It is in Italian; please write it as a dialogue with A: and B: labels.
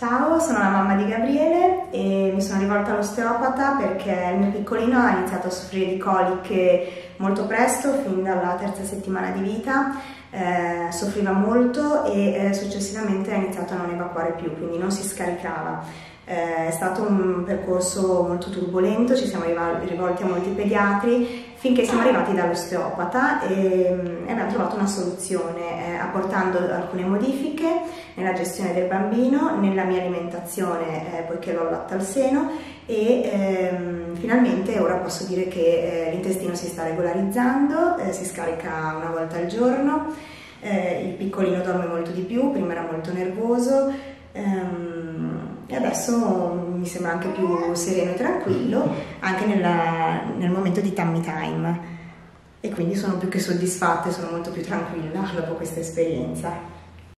A: Ciao, sono la mamma di Gabriele e mi sono rivolta all'osteopata perché il mio piccolino ha iniziato a soffrire di coliche molto presto, fin dalla terza settimana di vita, soffriva molto e successivamente ha iniziato a non evacuare più, quindi non si scaricava. È stato un percorso molto turbolento, ci siamo rivolti a molti pediatri finché siamo arrivati dall'osteopata e abbiamo trovato una soluzione apportando alcune modifiche nella gestione del bambino, nella mia alimentazione poiché l'ho latte al seno e finalmente ora posso dire che l'intestino si sta regolarizzando, si scarica una volta al giorno, il piccolino dorme molto di più, prima era molto nervoso e adesso mi sembra anche più sereno e tranquillo anche nel momento di tummy time e quindi sono più che soddisfatta e sono molto più tranquilla dopo questa esperienza.